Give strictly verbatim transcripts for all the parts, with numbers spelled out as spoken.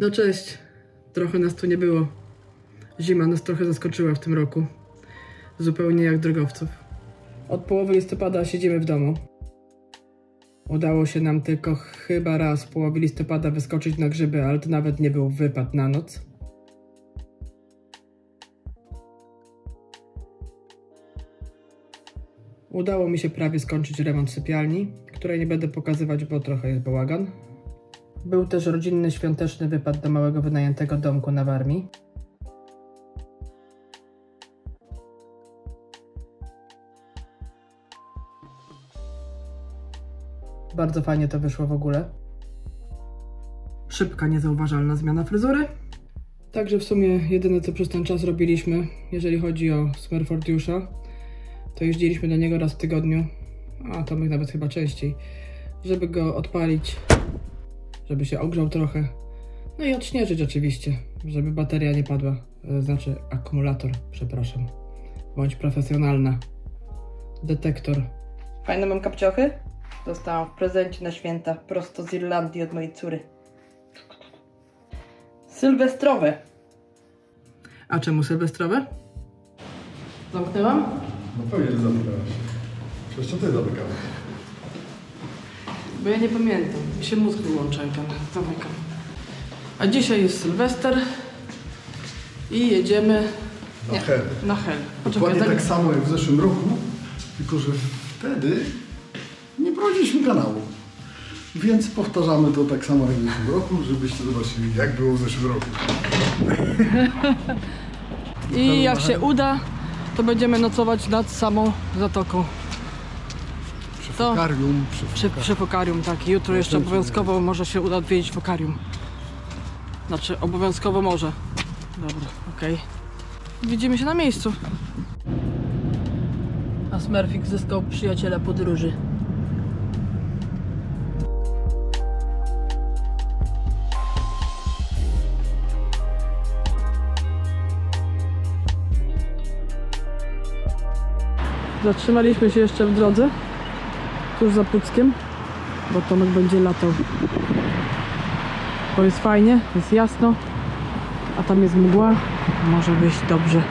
No cześć, trochę nas tu nie było. Zima nas trochę zaskoczyła w tym roku. Zupełnie jak drogowców. Od połowy listopada siedzimy w domu. Udało się nam tylko chyba raz w połowie listopada wyskoczyć na grzyby, ale to nawet nie był wypad na noc. Udało mi się prawie skończyć remont sypialni, której nie będę pokazywać, bo trochę jest bałagan. Był też rodzinny świąteczny wypad do małego wynajętego domku na Warmii. Bardzo fajnie to wyszło w ogóle. Szybka, niezauważalna zmiana fryzury. Także w sumie jedyne co przez ten czas robiliśmy, jeżeli chodzi o Smurfortiusza, to jeździliśmy do niego raz w tygodniu, a to my nawet chyba częściej, żeby go odpalić, żeby się ogrzał trochę, no i odśnieżyć oczywiście, żeby bateria nie padła, znaczy akumulator, przepraszam, bądź profesjonalna. Detektor. Fajne mam kapciochy? Dostałam w prezencie na święta, prosto z Irlandii od mojej córy. Sylwestrowe. A czemu sylwestrowe? Zamknęłam? No pewnie zamykałaś. Przecież to ty zamykałeś. Bo ja nie pamiętam. Mi się mózg wyłącza, jak zamykam. A dzisiaj jest Sylwester i jedziemy na nie, Hel. Na Hel. Dokładnie tak, tak samo jak w zeszłym roku, tylko że wtedy nie prowadziliśmy kanału. Więc powtarzamy to tak samo jak w zeszłym roku, żebyście zobaczyli, jak było w zeszłym roku. I jak się uda, to będziemy nocować nad samą zatoką. Przy fokarium. Przy, przy, przy fokarium, tak. Jutro jeszcze obowiązkowo może się uda odwiedzić fokarium. Znaczy, obowiązkowo może. Dobra, okej. Okay. Widzimy się na miejscu. A Smurfik zyskał przyjaciela podróży. Zatrzymaliśmy się jeszcze w drodze, tuż za Puckiem, bo Tomek będzie latał. Bo jest fajnie, jest jasno, a tam jest mgła, może być dobrze.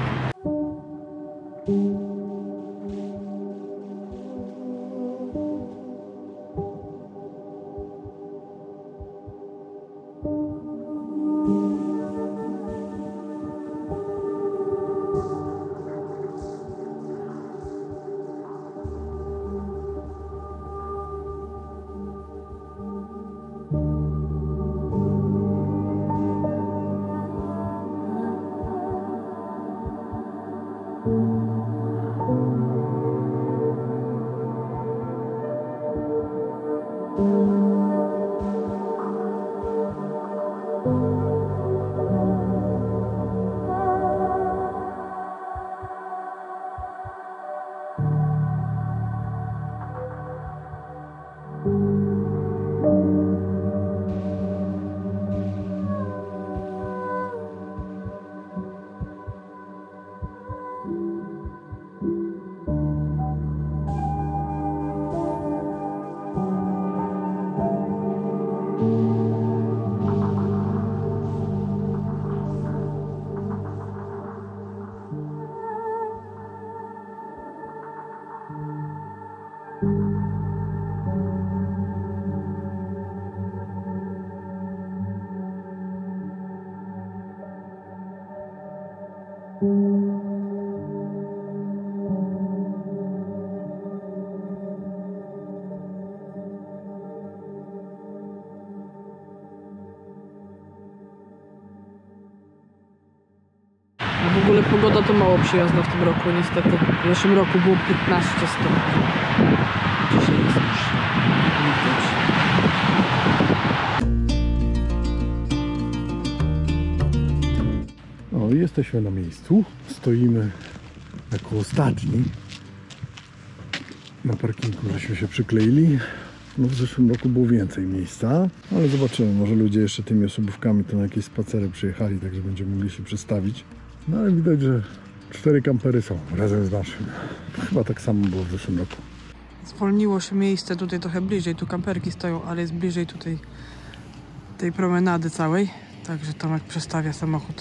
W ogóle pogoda to mało przyjazna w tym roku, niestety. W zeszłym roku było piętnaście stopni. Dzisiaj jest już widać. O, jesteśmy na miejscu. Stoimy jako ostatni. Na parkingu żeśmy się przykleili. No w zeszłym roku było więcej miejsca, ale zobaczymy, może ludzie jeszcze tymi osobówkami to na jakieś spacery przyjechali, także będziemy mogli się przestawić. No ale widać, że cztery kampery są razem z naszym. Chyba tak samo było w zeszłym roku. Zwolniło się miejsce tutaj trochę bliżej, tu kamperki stoją, ale jest bliżej tutaj tej promenady całej. Także Tomek przestawia samochód.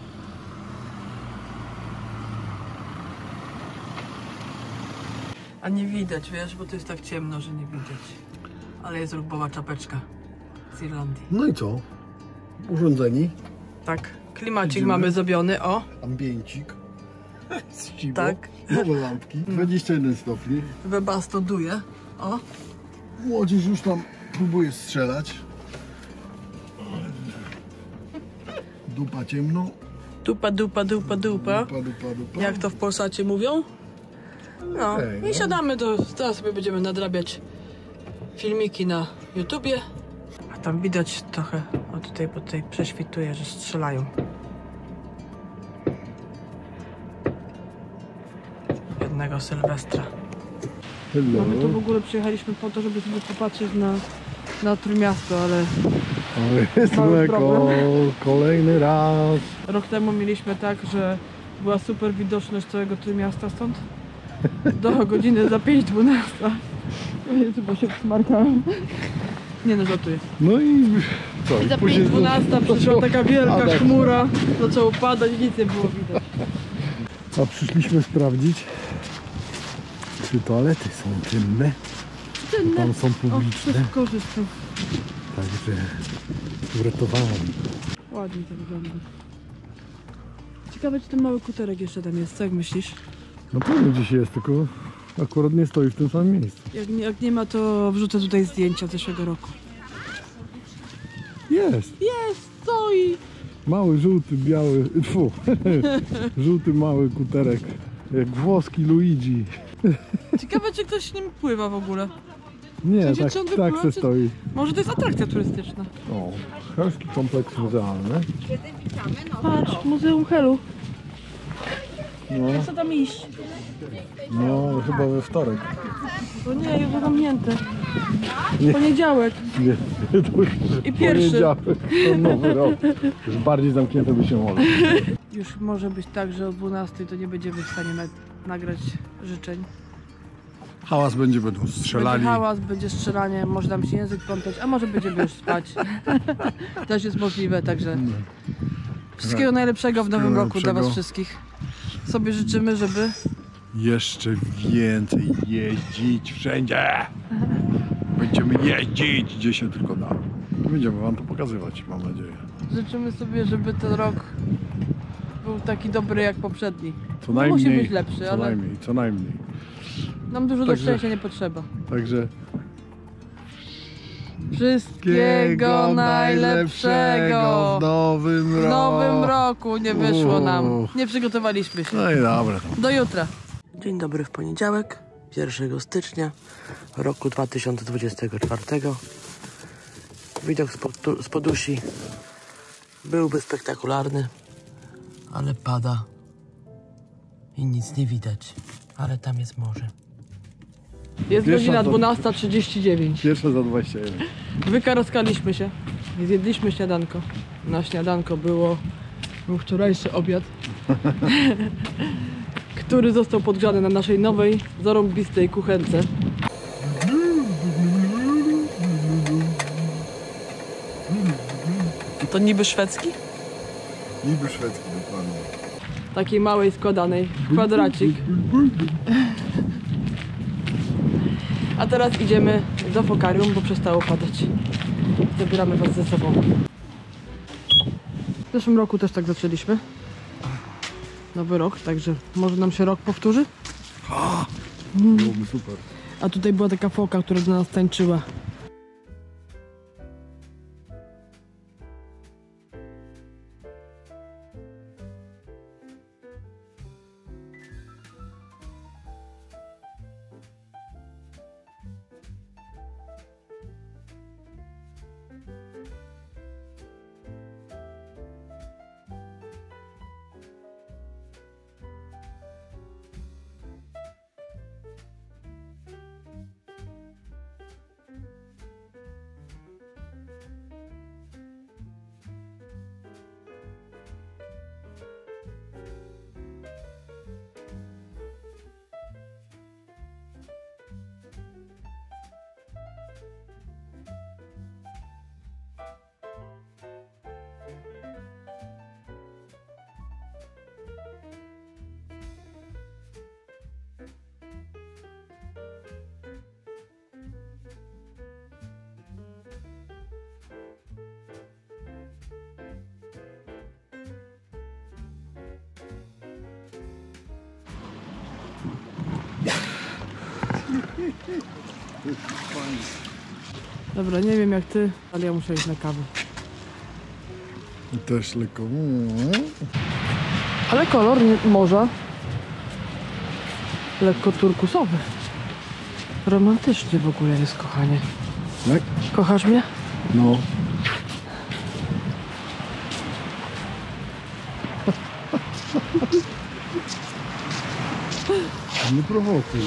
A nie widać, wiesz, bo to jest tak ciemno, że nie widać. Ale jest ruchbowa czapeczka z Irlandii. No i co? Urządzeni. Tak, klimacik Widzimy. mamy zrobiony, o. Ambiencik. Ściwo. Tak. Nowe lampki. dwadzieścia jeden stopni. Webasto duje, o. Młodzież już tam próbuje strzelać. Dupa ciemno. Dupa, dupa, dupa, dupa. Dupa, dupa, dupa. Jak to w Polsacie mówią? No, Okej, no. i siadamy, to teraz sobie będziemy nadrabiać filmiki na YouTubie. A tam widać trochę, o tutaj, bo tutaj prześwituje, że strzelają. Jednego Sylwestra. Hello. No my tu w ogóle przyjechaliśmy po to, żeby sobie popatrzeć na, na Trójmiasto, ale O, jest Mały mleko. problem. Kolejny raz. rok temu mieliśmy tak, że była super widoczność całego Trójmiasta stąd do godziny za pięć dwunasta. Jezu, bo się smarkałem. Nie no, żartuję. No i co? I za później pięć dwunasta przyszła taka wielka padać. chmura, zaczęło padać i nic nie było widać. A przyszliśmy sprawdzić, czy toalety są czynne. Tam są publiczne. O, korzystam. Także uratowałem. Ładnie to wygląda. Ciekawe, czy ten mały kuterek jeszcze tam jest, co jak myślisz? No pewnie gdzieś jest, tylko akurat nie stoi w tym samym miejscu. Jak nie, jak nie ma, to wrzucę tutaj zdjęcia z zeszłego roku. Jest! Jest, stoi! Mały, żółty, biały, tfu, żółty mały kuterek, jak włoski Luigi. Ciekawe, czy ktoś nim pływa w ogóle. Nie, W sensie, tak, czy on tak wypływa, se czy- stoi. Może to jest atrakcja turystyczna. O, Helski kompleks muzealny. Patrz, Muzeum Helu. No, Co tam iść? no chyba we wtorek. O nie, już zamknięte. Nie. Poniedziałek. Nie, to już I pierwszy. poniedziałek, to nowy rok. Już bardziej zamknięte by się mogło. Już może być tak, że o dwunastej to nie będziemy w stanie na nagrać życzeń. Hałas będzie, będą strzelali. Będzie hałas, będzie strzelanie, może nam się język plątać, a może będziemy już spać. Też jest możliwe, także wszystkiego najlepszego w nowym Wszystkiego roku dla was najlepszego. wszystkich. Sobie życzymy, żeby Jeszcze więcej jeździć wszędzie. Będziemy jeździć, gdzie się tylko da. Będziemy wam to pokazywać, mam nadzieję. życzymy sobie, żeby ten rok był taki dobry jak poprzedni. Co No, najmniej, musi być lepszy, co ale najmniej, co najmniej. nam dużo do Także- szczęścia nie potrzeba. Także Wszystkiego najlepszego! w nowym W roku. nowym roku nie wyszło nam. Uff. Nie przygotowaliśmy się. No i dobra. To. Do jutra. Dzień dobry w poniedziałek, pierwszego stycznia roku dwa tysiące dwudziestego czwartego. Widok spod, tu- z Podusi byłby spektakularny, ale pada i nic nie widać. Ale tam jest morze. Jest Pierwsza godzina to- dwunasta trzydzieści dziewięć. Pierwsze za dwadzieścia jeden. Wykaroskaliśmy się. Zjedliśmy śniadanko. Na śniadanko było był wczorajszy obiad, który został podgrzany na naszej nowej, zarąbistej kuchence. To niby szwedzki? Niby szwedzki dokładnie. Takiej małej, składanej. Kwadracik. A teraz idziemy do Fokarium, bo przestało padać. Zabieramy was ze sobą. W zeszłym roku też tak zaczęliśmy. Nowy rok, także może nam się rok powtórzy. Byłoby super. A tutaj była taka foka, która do nas tańczyła. Dobra, nie wiem jak ty, ale ja muszę iść na kawę. I też lekko. Ale kolor morza lekko turkusowy. Romantycznie w ogóle jest, kochanie. Tak? Kochasz mnie? No. Nie prowokuj.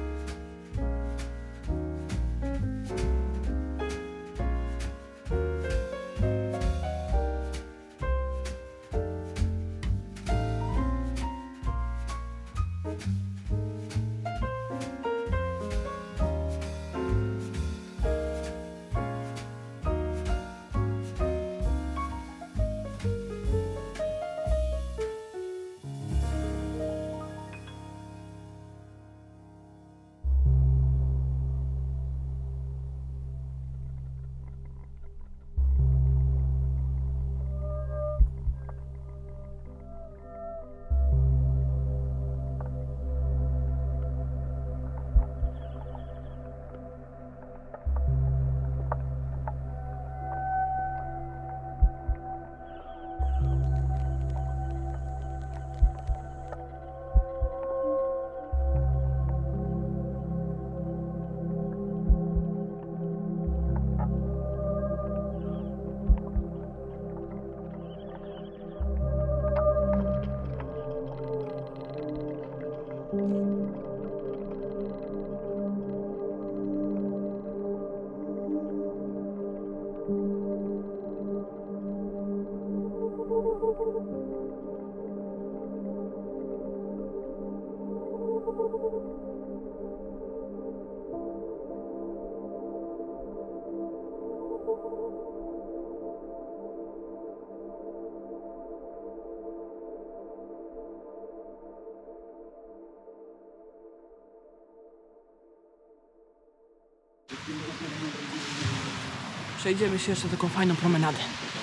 Przejdziemy się jeszcze taką fajną promenadę.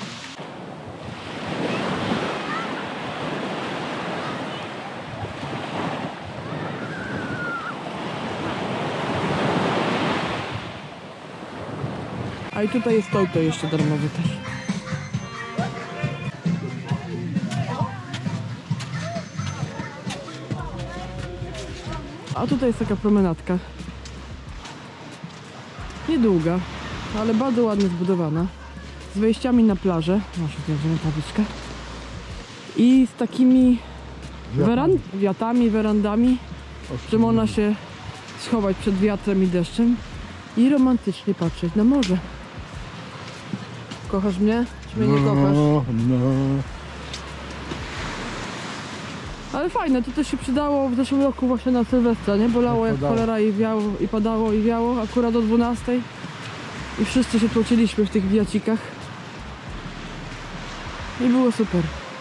A i tutaj jest to, to jeszcze darmowy też. A tutaj jest taka promenadka. Niedługa, ale bardzo ładnie zbudowana. Z wejściami na plażę. Może zdjęczymy tabliczkę. I z takimi weran wiatami, werandami, że można się schować przed wiatrem i deszczem i romantycznie patrzeć na morze. Kochasz mnie? Czy mnie nie kochasz? No, no. Ale fajne, to też się przydało w zeszłym roku właśnie na Sylwestra, nie? Bolało jak cholera i wiało, i padało, i wiało, akurat o dwunastej. I wszyscy się tłociliśmy w tych wiacikach. I było super.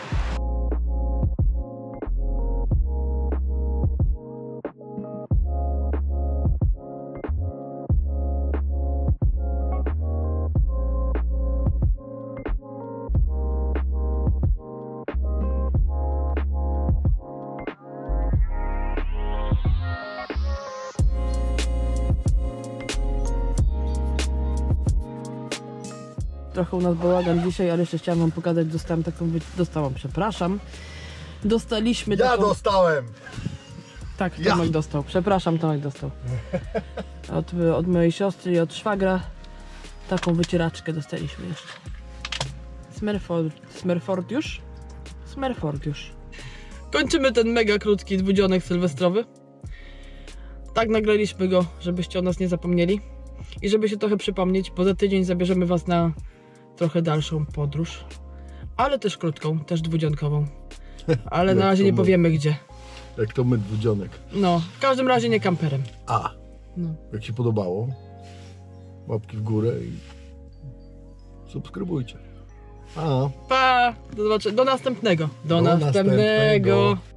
Trochę u nas bałagan dzisiaj, ale jeszcze chciałam wam pokazać, dostałam taką, dostałam, przepraszam. Dostaliśmy Ja taką... dostałem! Tak, Tomek ja. dostał, przepraszam, Tomek dostał. Od, od mojej siostry i od szwagra taką wycieraczkę dostaliśmy jeszcze. Smerford, Smerfordiusz? Smerfordiusz. Kończymy ten mega krótki dwudzionek sylwestrowy. Tak nagraliśmy go, żebyście o nas nie zapomnieli. I żeby się trochę przypomnieć, bo za tydzień zabierzemy was na trochę dalszą podróż. Ale też krótką, też dwudzionkową. Ale na razie nie powiemy gdzie. Jak to my dwudzionek. No, w każdym razie nie kamperem. A, no. Jak się podobało, łapki w górę i subskrybujcie. A. Pa! Do, do następnego. Do, do następnego. następnego.